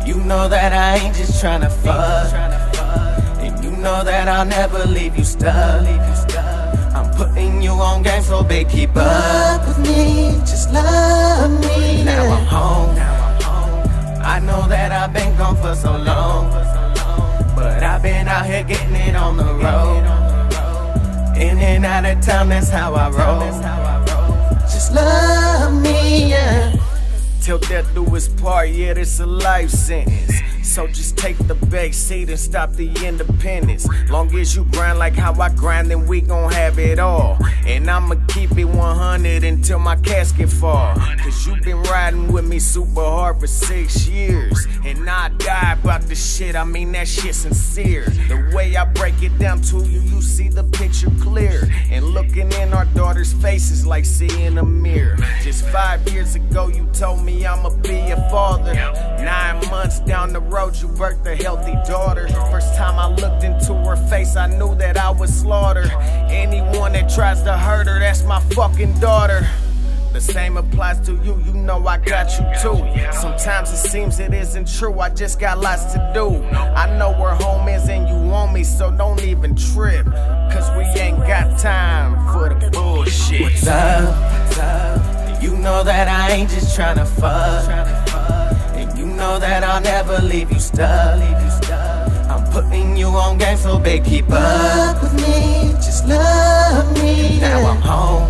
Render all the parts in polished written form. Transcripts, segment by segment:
You know that I ain't just tryna fuck, and you know that I'll never leave you stuck. I'm putting you on game, so babe, keep up with me, just love me. Now I'm home, I know that I've been gone for so long, but I've been out here getting it on the road. In and out of town, that's how I roll. Just love me, yeah. Till death do us part, yeah, this a life sentence. So just take the back seat and stop the independence. Long as you grind like how I grind, then we gon' have it all. And I'ma keep it 100 until my casket fall. Cause you been riding with me super hard for 6 years, and I die about this shit, I mean that shit sincere. The way I break it down to you, you see the picture clear. And looking in our daughter's faces like seeing a mirror. Just 5 years ago you told me I'ma be a father. 9 months down the road you birthed a healthy daughter. First time I looked into her face, I knew that I would slaughter anyone that tries to hurt her. That's my fucking daughter. The same applies to you, you know I got you too. Sometimes it seems it isn't true, I just got lots to do. I know where home is and you want me, so don't even trip, cause we ain't got time for the bullshit. What's up? You know that I ain't just tryna fuck, and you know that I'll never leave you stuck. I'm putting you on game, so babe, keep up with me, just love me. Now I'm home,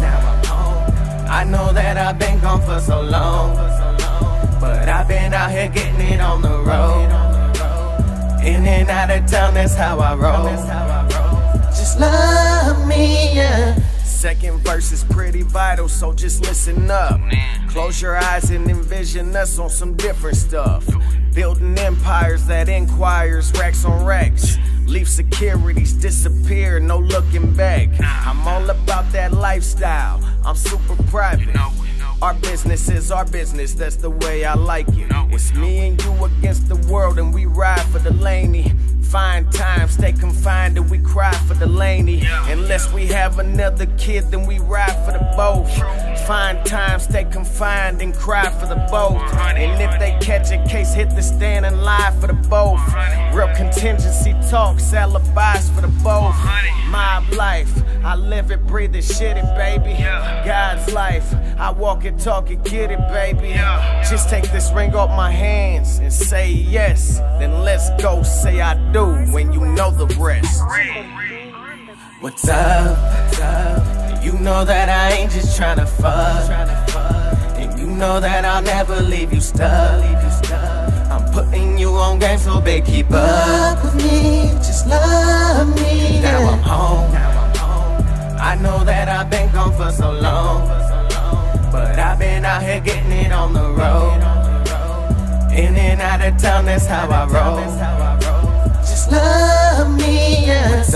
I know that I've been gone for so long, but I've been out here getting it on the road. In and out of town, that's how I roll. Just love me, yeah. Second verse is pretty vital, so just listen up. Close your eyes and envision us on some different stuff. Building empires that inquires, racks on racks. Leave securities disappear, no looking back. I'm all about that lifestyle, I'm super private. Our business is our business, that's the way I like it. It's me and you against the world, and we ride for the laney. Fine time, stay confined, and we cry for the laney. Unless we have another kid, then we ride for the both. Fine time, stay confined, and cry for the both. And if they catch a case, hit the stand and lie for the both. Real contingency talks, alibis for the both. My life, I live it, breathe it, shit it, baby. God's life, I walk it, talk it, get it, baby. Just take this ring off my hands and say yes, then let's go say I do when you know the rest. What's up? You know that I ain't just tryna fuck, and you know that I'll never leave you stuck. I'm putting you on game, so babe, keep up with me, just love me. Now I'm home, I know that I've been gone for so long, but I've been out here getting it on the road. In and out of town, that's how I roll. Just love me, yeah. What's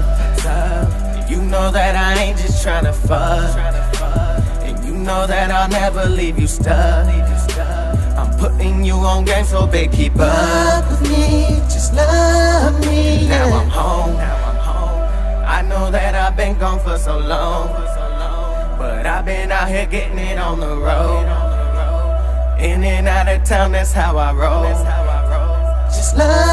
up? You know that I ain't just tryna fuck, and you know that I'll never leave you stuck. I'm putting you on game, so babe, keep up with me, just love me, yeah. Now I'm home, I know that I've been gone for so long, but I've been out here getting it on the road. In and out of town, that's how I roll. Just love